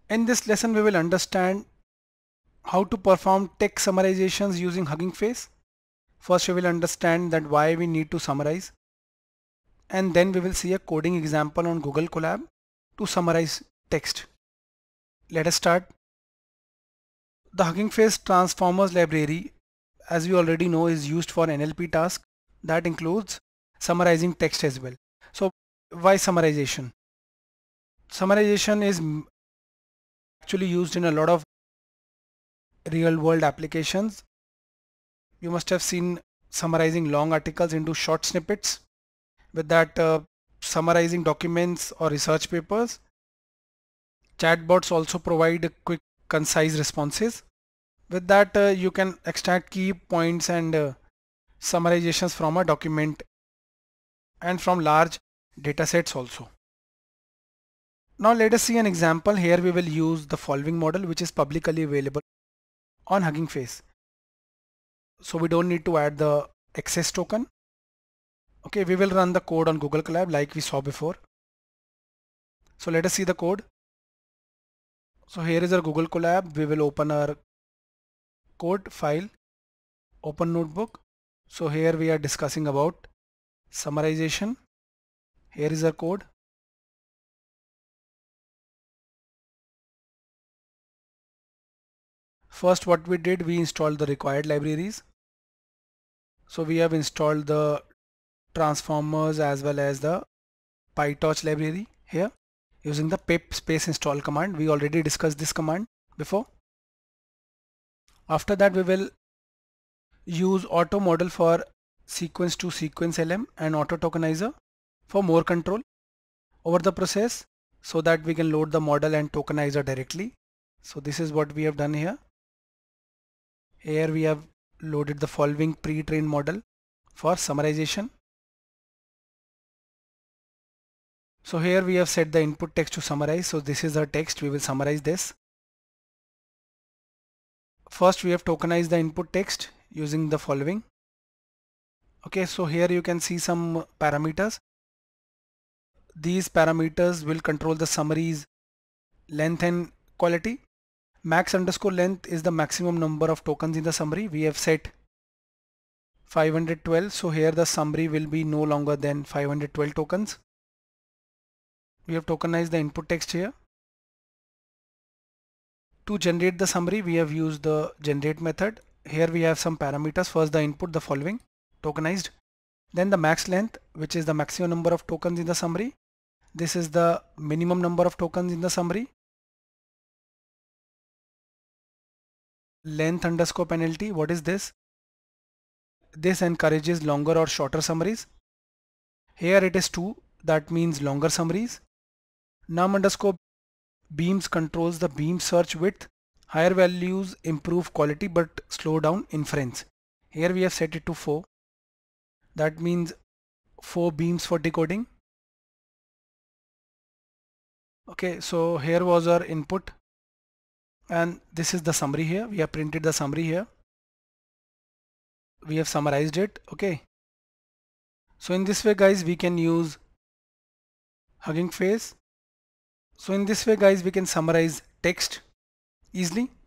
In this lesson we will understand how to perform text summarizations using Hugging Face. First we will understand that why we need to summarize, and then we will see a coding example on Google Colab to summarize text. Let us start. The Hugging Face Transformers library, as we already know, is used for NLP tasks. That includes summarizing text as well. So why summarization? Summarization is actually used in a lot of real world applications. You must have seen summarizing long articles into short snippets. With that, summarizing documents or research papers. Chatbots also provide quick, concise responses. With that, you can extract key points and summarizations from a document and from large datasets also. Now let us see an example. Here we will use the following model, which is publicly available on Hugging Face. So we don't need to add the access token. Okay, we will run the code on Google Colab like we saw before. So let us see the code. So here is our Google Colab. We will open our code file, open notebook. So here we are discussing about summarization. Here is our code. First what we did, we installed the required libraries. So we have installed the transformers as well as the PyTorch library here using the pip space install command. We already discussed this command before. After that we will use auto model for sequence to sequence LM and auto tokenizer for more control over the process so that we can load the model and tokenizer directly. So this is what we have done here. Here we have loaded the following pre-trained model for summarization. So here we have set the input text to summarize. So this is our text. We will summarize this. First we have tokenized the input text using the following. Okay, so here you can see some parameters. These parameters will control the summary's length and quality. Max underscore length is the maximum number of tokens in the summary. We have set 512. So here the summary will be no longer than 512 tokens. We have tokenized the input text here. To generate the summary, we have used the generate method. Here we have some parameters. First the input, the following, tokenized. Then the max length, which is the maximum number of tokens in the summary. This is the minimum number of tokens in the summary. Length underscore penalty, what is this? This encourages longer or shorter summaries. Here it is 2, that means longer summaries. Num underscore beams controls the beam search width. Higher values improve quality but slow down inference. Here we have set it to 4. That means 4 beams for decoding. Okay, so here was our input and this is the summary here. We have printed the summary here. We have summarized it. Okay. So in this way guys we can use Hugging Face. So in this way guys we can summarize text easily.